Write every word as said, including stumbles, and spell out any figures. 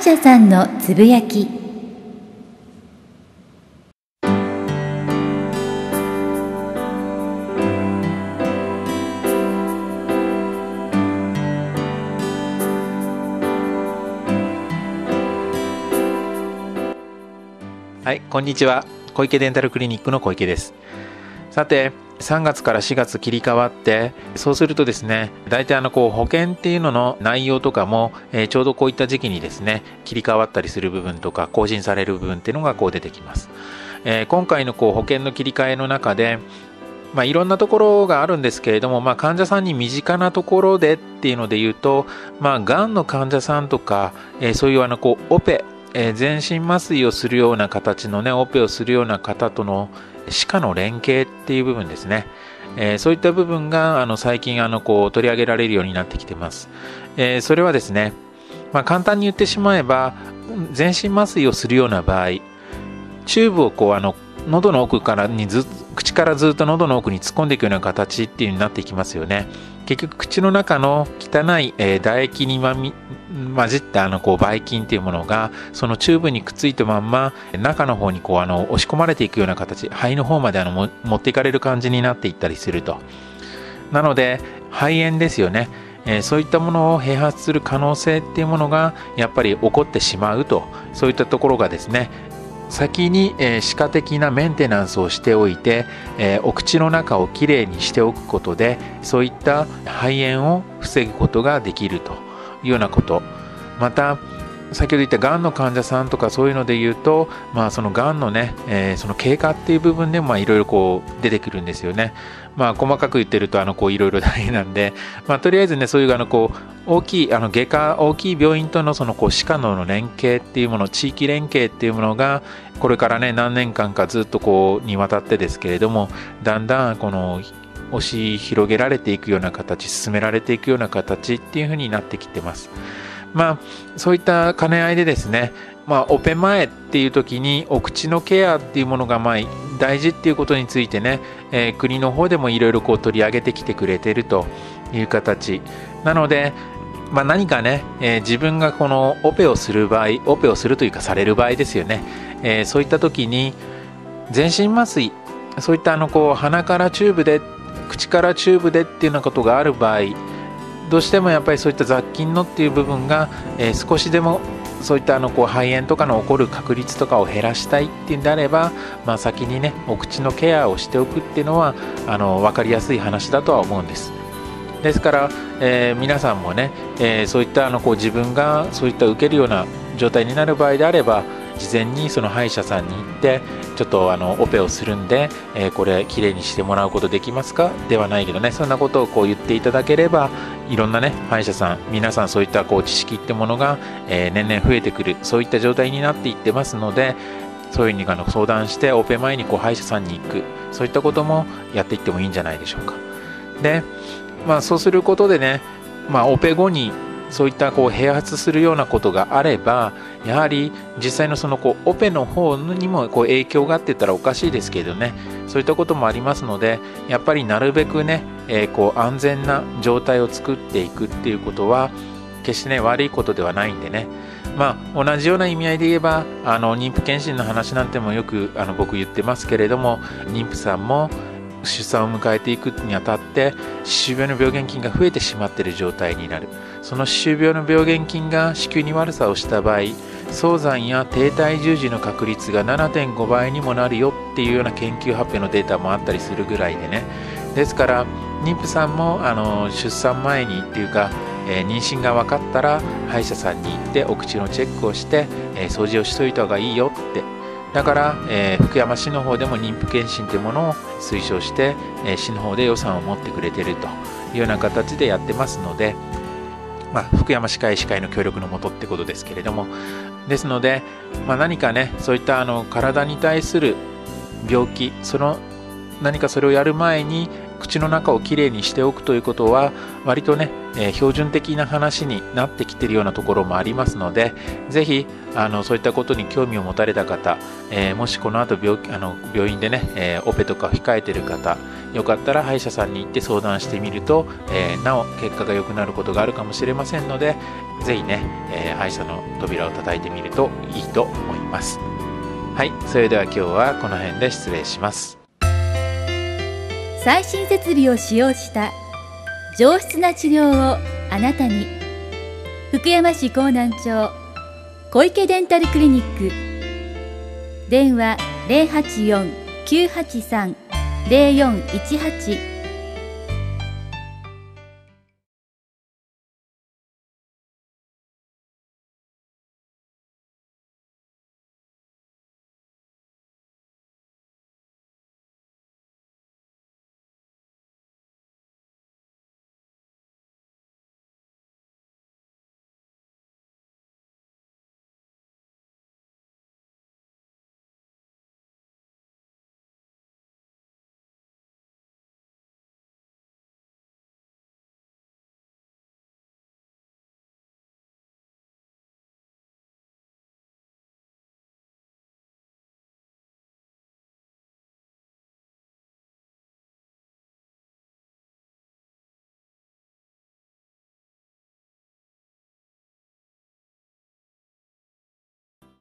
者さんのつぶやき。 はい、こんにちは。小池デンタルクリニックの小池です。さて、さんがつからしがつ切り替わって、そうするとですね、大体あのこう保険っていうのの内容とかも、えー、ちょうどこういった時期にですね、切り替わったりする部分とか更新される部分っていうのがこう出てきます。えー、今回のこう保険の切り替えの中で、まあ、いろんなところがあるんですけれども、まあ、患者さんに身近なところでっていうので言うと、まあ、がんの患者さんとか、えー、そういうあのこうオペえー、全身麻酔をするような形のね、オペをするような方との歯科の連携っていう部分ですね。えー、そういった部分があの最近あのこう取り上げられるようになってきてます。えー、それはですね、まあ、簡単に言ってしまえば、全身麻酔をするような場合、チューブをこうあの喉の奥からにず口からずっと喉の奥に突っ込んでいくような形っていう風になっていきますよね。結局口の中の汚い、えー、唾液にまみ混じったあのこうばい菌っていうものがそのチューブにくっついたまんま中の方にこうあの押し込まれていくような形、肺の方まであのも持っていかれる感じになっていったりすると。なので肺炎ですよね。えー、そういったものを併発する可能性っていうものがやっぱり起こってしまうと、そういったところがですね、先に、えー、歯科的なメンテナンスをしておいて、えー、お口の中をきれいにしておくことでそういった肺炎を防ぐことができるというようなこと。また先ほど言ったがんの患者さんとかそういうので言うと、まあ、そのがんのね、えー、その経過っていう部分でもいろいろこう出てくるんですよね。まあ、細かく言ってるとあのこういろいろ大変なんで、まあ、とりあえずね、そういうあのこう大きいあの外科大きい病院とのそのこう歯科の連携っていうもの、地域連携っていうものがこれからね何年間かずっとこうにわたってですけれども、だんだんこの押し広げられていくような形、進められていくような形っていう風になってきてます。まあ、そういった兼ね合いでですね、まあ、オペ前っていう時にお口のケアっていうものがまあ大事っていうことについてね、えー、国の方でもいろいろこう取り上げてきてくれているという形なので、まあ、何かね、えー、自分がこのオペをする場合、オペをするというかされる場合ですよね、えー、そういった時に全身麻酔、そういったあのこう鼻からチューブで口からチューブでっていうようなことがある場合、どうしてもやっぱりそういった雑菌のっていう部分が、えー、少しでもそういったあのこう肺炎とかの起こる確率とかを減らしたいっていうんであれば、まあ、先にねお口のケアをしておくっていうのはあの分かりやすい話だとは思うんです。ですから、えー、皆さんもね、えー、そういったあのこう自分がそういった受けるような状態になる場合であれば、事前にその歯医者さんに行ってちょっとあのオペをするんで、えー、これきれいにしてもらうことできますかではないけどね、そんなことをこう言っていただければ、いろんなね歯医者さん皆さんそういったこう知識ってものが、えー、年々増えてくる、そういった状態になっていってますので、そういうふうにあの相談してオペ前にこう歯医者さんに行く、そういったこともやっていってもいいんじゃないでしょうか。で、まあ、そうすることでね、まあ、オペ後にそういったこう併発するようなことがあれば、やはり実際のそのこうオペの方にもこう影響があって言ったらおかしいですけどね、そういったこともありますので、やっぱりなるべくね、えー、こう安全な状態を作っていくっていうことは決してね悪いことではないんでね、まあ、同じような意味合いで言えばあの妊婦検診の話なんてもよくあの僕言ってますけれども、妊婦さんも出産を迎えていくにあたって歯周病の病原菌が増えてしまっている状態になる。その歯周病の病原菌が子宮に悪さをした場合、早産や低体重児の確率が ななてんご 倍にもなるよっていうような研究発表のデータもあったりするぐらいでね、ですから妊婦さんもあの出産前にっていうか、えー、妊娠が分かったら歯医者さんに行ってお口のチェックをして、えー、掃除をしといた方がいいよって。だから、えー、福山市の方でも妊婦検診というものを推奨して、えー、市の方で予算を持ってくれているというような形でやってますので、まあ、福山歯科医師会の協力のもとってことですけれども、ですので、まあ、何かねそういったあの体に対する病気、その何かそれをやる前に口の中をきれいにしておくということは割とね、えー、標準的な話になってきているようなところもありますので、ぜひあのそういったことに興味を持たれた方、えー、もしこの後 病, あの病院でね、えー、オペとか控えている方、よかったら歯医者さんに行って相談してみると、えー、なお結果が良くなることがあるかもしれませんので、 ぜひね、えー、歯医者の扉を叩いてみるといいと思います。はい、それでは今日はこの辺で失礼します。 最新設備を使用した上質な治療をあなたに。福山市江南町小池デンタルクリニック。電話 ゼロはちよん きゅうはちさん ゼロよんいちはち